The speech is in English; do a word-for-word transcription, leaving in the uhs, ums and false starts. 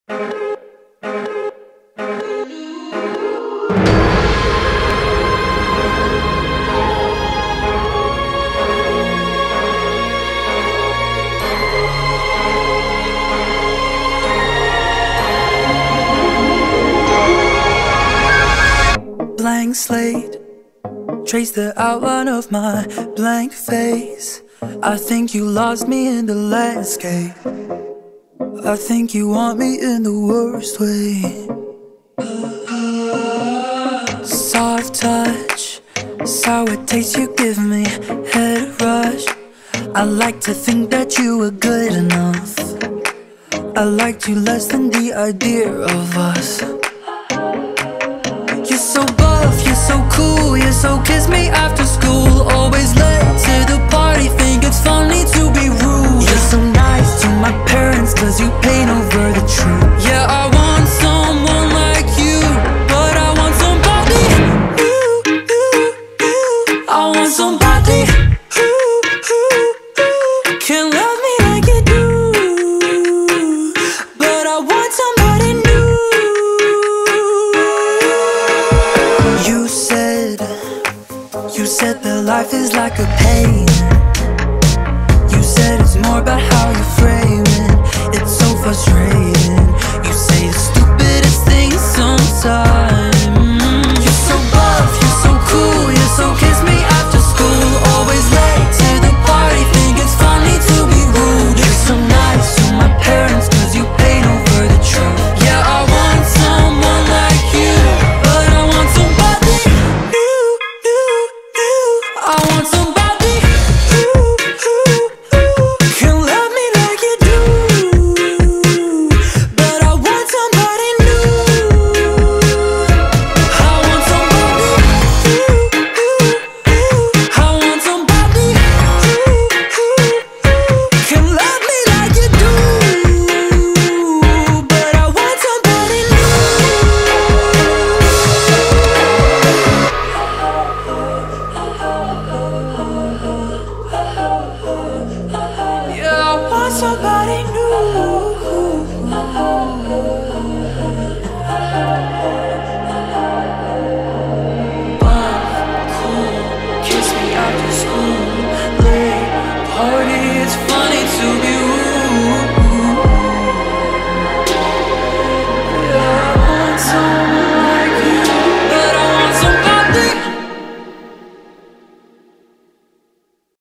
Blank slate, trace the outline of my blank face. I think you lost me in the landscape. I think you want me in the worst way. Soft touch, sour taste you give me, head rush. I like to think that you were good enough. I liked you less than the idea of us. You're so buff, you're so cool, you're so kiss me after school. Always late to the party, think it's funny to be rude. You're so nice to my parents cause you paint over the truth. Yeah, I want someone like you, but I want somebody new, new, new. I want somebody who, who, who can love me like you do, but I want somebody new. You said, you said that life is like a pain. You said it's more about how you frame it. It's so frustrating. You say the stupidest things sometimes. You're so buff, you're so cool, you're so kiss me after school. Always late to the party, think it's funny to be rude. You're so nice to my parents cause you paint over the truth. Yeah, I want someone like you, but I want somebody new, new, new. I want somebody who, who, who can love me like you do, but I want somebody new. I want somebody who, who, who. I want somebody who, who, who can love me like you do, but I want somebody new. Yeah, I want somebody new.